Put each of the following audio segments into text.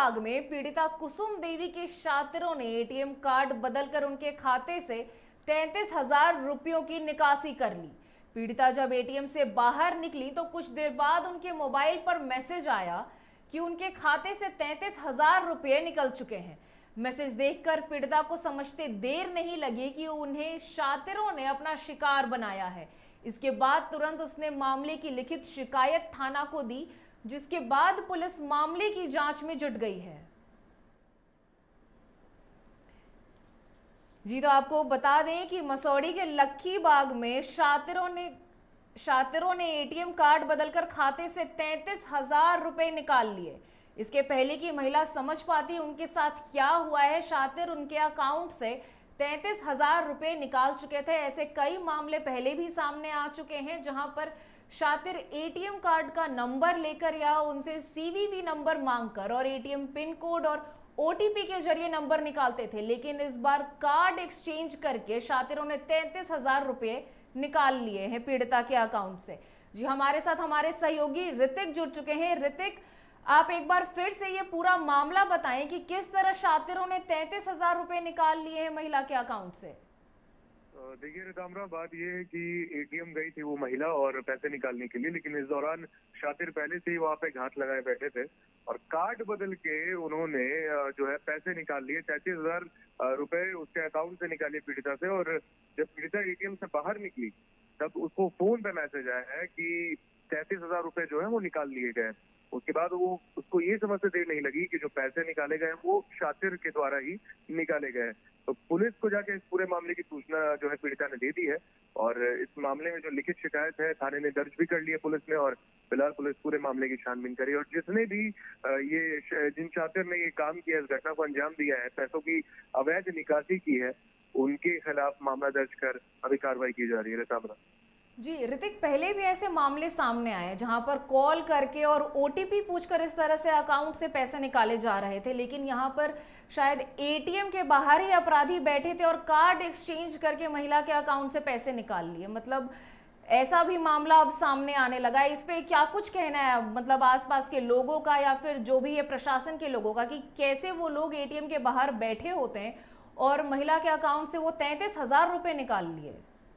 बाग में पीड़िता कुसुम देवी के शातिरों ने एटीएम कार्ड बदलकर उनके खाते से 33,000 रुपयों की निकासी कर ली। पीड़िता जब एटीएम से बाहर निकली तो कुछ देर बाद उनके मोबाइल पर मैसेज आया कि उनके खाते से 33,000 रुपये निकल चुके हैं। मैसेज देखकर पीड़िता को समझते देर नहीं लगी कि उन्हें शातिरों ने अपना शिकार बनाया है। इसके बाद तुरंत उसने मामले की लिखित शिकायत थाना को दी, जिसके बाद पुलिस मामले की जांच में जुट गई है। जी तो आपको बता दें कि मसौड़ी के लक्खी बाग में शातिरों ने एटीएम कार्ड बदलकर खाते से 33,000 रुपए निकाल लिए। इसके पहले कि महिला समझ पाती उनके साथ क्या हुआ है, शातिर उनके अकाउंट से 33,000 रुपए निकाल चुके थे। ऐसे कई मामले पहले भी सामने आ चुके हैं जहां पर शातिर एटीएम कार्ड का नंबर लेकर या उनसे सीवीवी नंबर मांगकर और एटीएम पिन कोड और ओटीपी के जरिए नंबर निकालते थे, लेकिन इस बार कार्ड एक्सचेंज करके शातिरों ने 33,000 रुपये निकाल लिए हैं पीड़िता के अकाउंट से। जी हमारे साथ हमारे सहयोगी ऋतिक जुड़ चुके हैं। ऋतिक, आप एक बार फिर से ये पूरा मामला बताएं कि किस तरह शातिरों ने 33,000 रुपये निकाल लिए हैं महिला के अकाउंट से। देखिए रिताम्बरा, बात यह है कि एटीएम गई थी वो महिला और पैसे निकालने के लिए, लेकिन इस दौरान शातिर पहले से ही वहां पे घात लगाए बैठे थे और कार्ड बदल के उन्होंने जो है पैसे निकाल लिए। 33,000 रुपए उसके अकाउंट से निकाले पीड़िता से। और जब पीड़िता एटीएम से बाहर निकली तब उसको फोन पे मैसेज आया है कि 33,000 रुपए जो है वो निकाल लिए गए। उसके बाद वो उसको ये समझते देर नहीं लगी कि जो पैसे निकाले गए वो शातिर के द्वारा ही निकाले गए। तो पुलिस को जाके इस पूरे मामले की सूचना जो है पीड़िता ने दे दी है और इस मामले में जो लिखित शिकायत है थाने ने दर्ज भी कर ली है पुलिस ने। और फिलहाल पुलिस पूरे मामले की छानबीन करी और जिसने भी जिन शातिर ने ये काम किया, इस घटना को अंजाम दिया है, पैसों की अवैध निकासी की है, उनके खिलाफ मामला दर्ज कर अभी कार्रवाई की जा रही है। रिताम्बरा जी ऋतिक, पहले भी ऐसे मामले सामने आए जहां पर कॉल करके और ओटीपी पूछकर इस तरह से अकाउंट से पैसे निकाले जा रहे थे, लेकिन यहां पर शायद एटीएम के बाहर ही अपराधी बैठे थे और कार्ड एक्सचेंज करके महिला के अकाउंट से पैसे निकाल लिए। मतलब ऐसा भी मामला अब सामने आने लगा है। इस पे क्या कुछ कहना है मतलब आसपास के लोगों का या फिर जो भी है प्रशासन के लोगों का कि कैसे वो लोग एटीएम के बाहर बैठे होते हैं और महिला के अकाउंट से वो 33,000 रुपए निकाल लिए?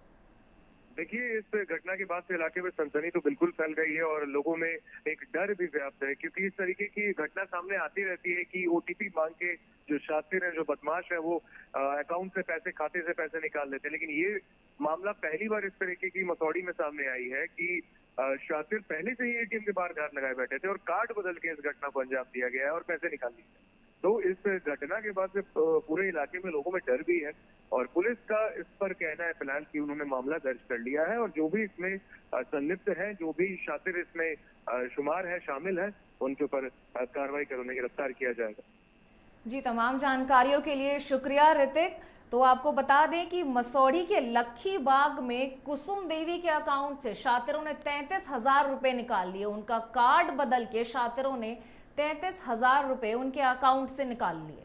देखिए, इस घटना के बाद से इलाके में सनसनी तो बिल्कुल फैल गई है और लोगों में एक डर भी व्याप्त है, क्योंकि इस तरीके की घटना सामने आती रहती है कि ओटीपी मांग के जो शातिर है, जो बदमाश है, वो अकाउंट से पैसे, खाते से पैसे निकाल लेते हैं। लेकिन ये मामला पहली बार इस तरीके की मसौड़ी में सामने आई है कि शातिर पहले से ही एटीएम के बाहर घात लगाए बैठे थे और कार्ड बदल के इस घटना को अंजाम दिया गया है और पैसे निकाल लिए। तो इस घटना के बाद से पूरे इलाके में लोगों में डर भी है और पुलिस का इस पर कहना है फिलहाल कि उन्होंने मामला दर्ज कर लिया है और जो भी इसमें संलिप्त है, जो भी शातिर इसमें शुमार है, शामिल है, उनके ऊपर कार्रवाई कर उन्हें गिरफ्तार किया जाएगा। जी तमाम जानकारियों के लिए शुक्रिया ऋतिक। तो आपको बता दें कि मसौड़ी के लक्खी बाग में कुसुम देवी के अकाउंट से शातिरों ने 33,000 रुपए निकाल लिए। उनका कार्ड बदल के शातिरों ने 33,000 रुपए उनके अकाउंट से निकाल लिए।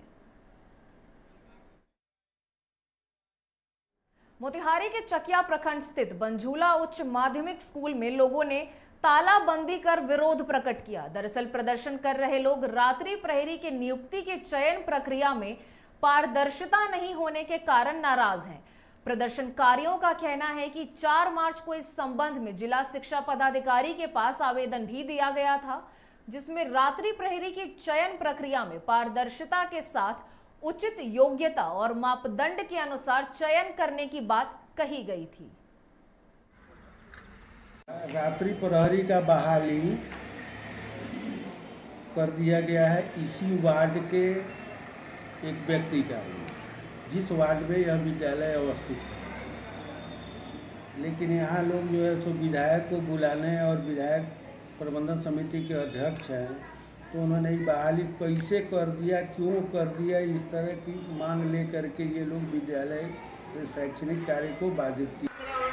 मोतिहारी के चकिया प्रखंड स्थित बंझूला उच्च माध्यमिक स्कूल में लोगों ने तालाबंदी कर विरोध प्रकट किया। दरअसल प्रदर्शन कर रहे लोग रात्रि प्रहरी के नियुक्ति के चयन प्रक्रिया में पारदर्शिता नहीं होने के कारण नाराज हैं। प्रदर्शनकारियों का कहना है कि 4 मार्च को इस संबंध में जिला शिक्षा पदाधिकारी के पास आवेदन भी दिया गया था, जिसमें रात्रि प्रहरी की चयन प्रक्रिया में पारदर्शिता के साथ उचित योग्यता और मापदंड के अनुसार चयन करने की बात कही गई थी। रात्रि प्रहरी का बहाली कर दिया गया है इसी वार्ड के एक व्यक्ति का, जिस वार्ड में यह विद्यालय अवस्थित है। लेकिन यहाँ लोग जो है सो विधायक को बुलाने और विधायक प्रबंधन समिति के अध्यक्ष हैं, तो उन्होंने बहाली कैसे कर दिया, क्यों कर दिया, इस तरह की मांग ले करके ये लोग विद्यालय शैक्षणिक कार्य को बाधित किया।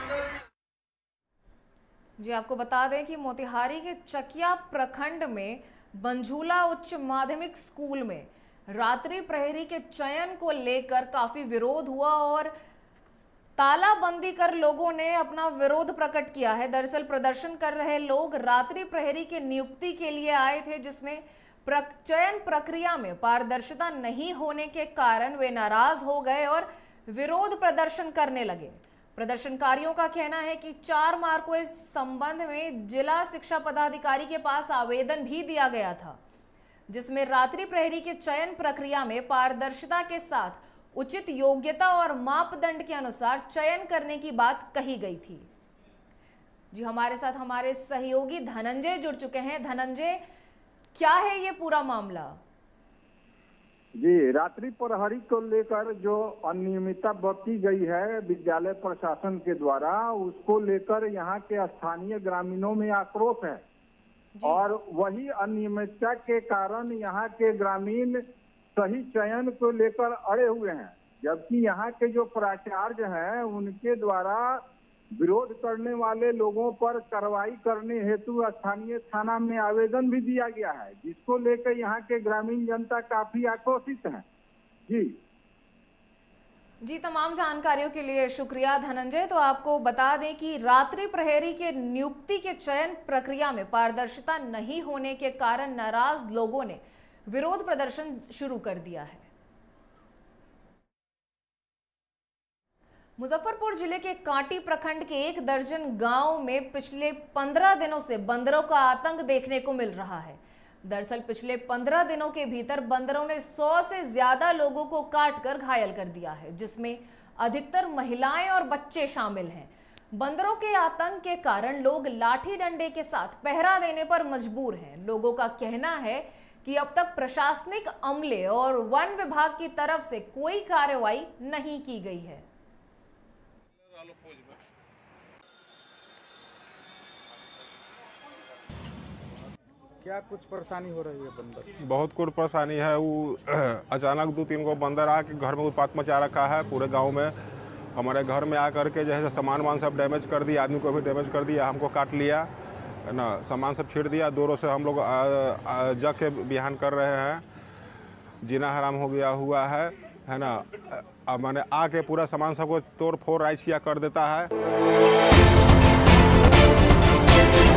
जी आपको बता दें कि मोतिहारी के चकिया प्रखंड में बंझूला उच्च माध्यमिक स्कूल में रात्रि प्रहरी के चयन को लेकर काफी विरोध हुआ और तालाबंदी कर लोगों ने अपना विरोध प्रकट किया है। दरअसल प्रदर्शन कर रहे लोग रात्रि प्रहरी के नियुक्ति के लिए आए थे, जिसमें चयन प्रक्रिया में पारदर्शिता नहीं होने के कारण वे नाराज हो गए और विरोध प्रदर्शन करने लगे। प्रदर्शनकारियों का कहना है कि 4 मार्च को इस संबंध में जिला शिक्षा पदाधिकारी के पास आवेदन भी दिया गया था, जिसमें रात्रि प्रहरी के चयन प्रक्रिया में पारदर्शिता के साथ उचित योग्यता और मापदंड के अनुसार चयन करने की बात कही गई थी। जी, हमारे साथ हमारे सहयोगी धनंजय जुड़ चुके हैं। धनंजय, क्या है ये पूरा मामला? जी, रात्रि प्रहरी को लेकर जो अनियमितता बरती गई है विद्यालय प्रशासन के द्वारा, उसको लेकर यहाँ के स्थानीय ग्रामीणों में आक्रोश है और वही अनियमितता के कारण यहाँ के ग्रामीण सही चयन को लेकर अड़े हुए हैं, जबकि यहाँ के जो प्राचार्य हैं उनके द्वारा विरोध करने वाले लोगों पर कार्रवाई करने हेतु स्थानीय थाना में आवेदन भी दिया गया है, जिसको लेकर यहाँ के ग्रामीण जनता काफी आक्रोशित है। जी, तमाम जानकारियों के लिए शुक्रिया धनंजय। तो आपको बता दें कि रात्रि प्रहरी के नियुक्ति के चयन प्रक्रिया में पारदर्शिता नहीं होने के कारण नाराज लोगों ने विरोध प्रदर्शन शुरू कर दिया है। मुजफ्फरपुर जिले के कांटी प्रखंड के 1 दर्जन गांव में पिछले 15 दिनों से बंदरों का आतंक देखने को मिल रहा है। दरअसल पिछले 15 दिनों के भीतर बंदरों ने 100 से ज्यादा लोगों को काटकर घायल कर दिया है, जिसमें अधिकतर महिलाएं और बच्चे शामिल हैं। बंदरों के आतंक के कारण लोग लाठी डंडे के साथ पहरा देने पर मजबूर हैं। लोगों का कहना है कि अब तक प्रशासनिक अमले और वन विभाग की तरफ से कोई कार्रवाई नहीं की गई है। क्या कुछ परेशानी हो रही है? बंदर बहुत कुछ परेशानी है। वो अचानक 2-3 गो बंदर आके घर में उत्पात मचा रखा है पूरे गांव में। हमारे घर में आकर के जैसे सामान वामान सब डैमेज कर दिया, आदमी को भी डैमेज कर दिया, हमको काट लिया है ना, सामान सब छीड़ दिया। दूरों से हम लोग जग के बिहान कर रहे हैं, जीना हराम हो गया हुआ है ना। मैंने आके पूरा सामान सबको तोड़ फोड़ राइसिया कर देता है।